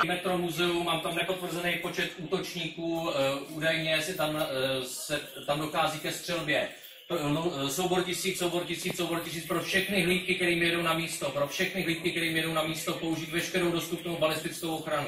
Metro Muzeum, mám tam nepotvrzený počet útočníků, údajně se tam dochází ke střelbě. Soubor tisíc pro všechny hlídky, které jedou na místo, použít veškerou dostupnou balistickou ochranu.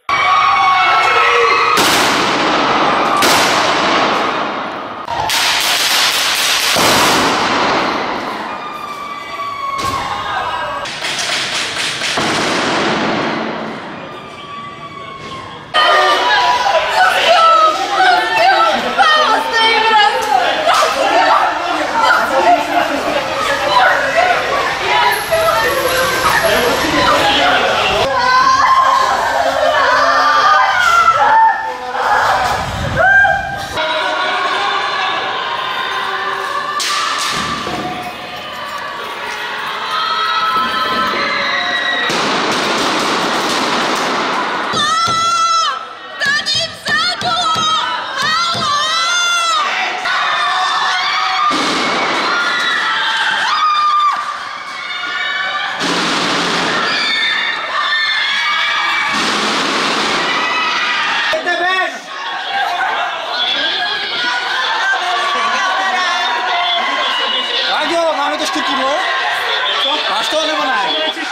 Máš to nebo ne?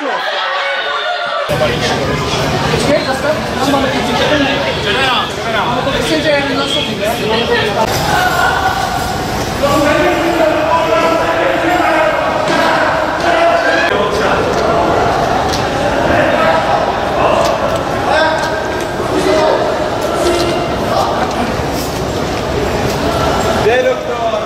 Počkej, zastav, tam máme ty červená. Myslím, že je na sobě. Kde je doktor?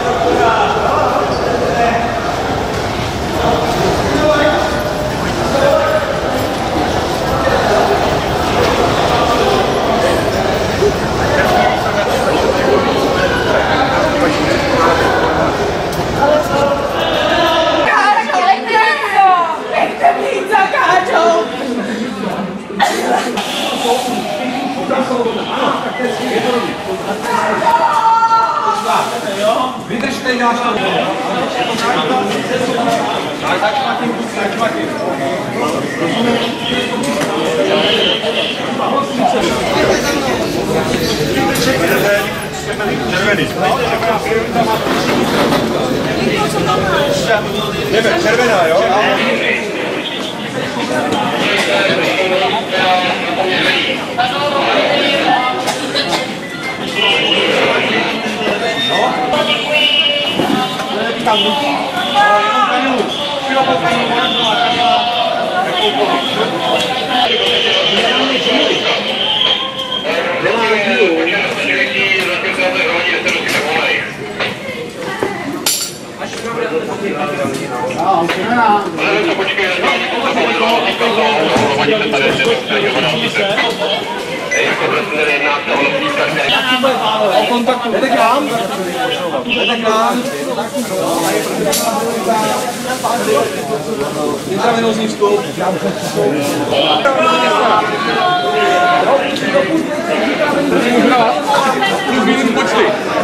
Vydržte, děláš to. Tak špatně. Červený. Jdeme, červená, jo? Tam kontaktu. Jdete k nám? Intravenózní vstup. Plus minus počty.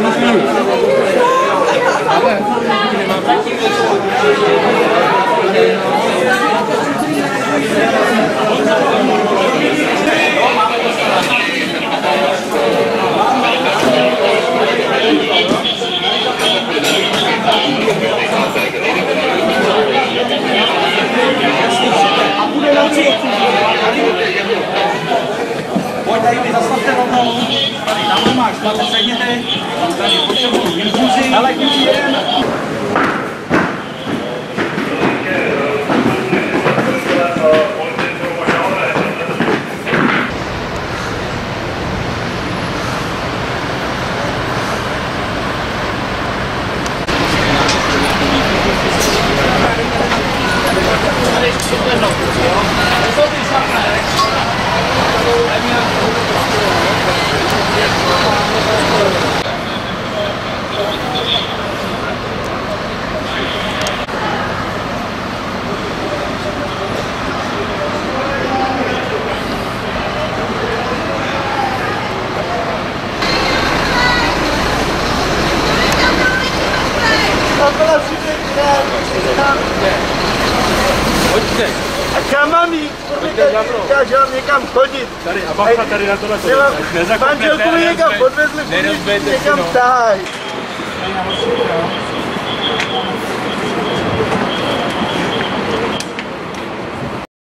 Pojď tady, ty zastavte rovnou. Tam máš, tam sedněte. Tady potřebuji infuzi. Ale když jdem. Pojďte. Kam mám jít? Říká, že mám někam chodit. Tady a bacha tady na tohle. Manželku mi někam podvezli, někam táj.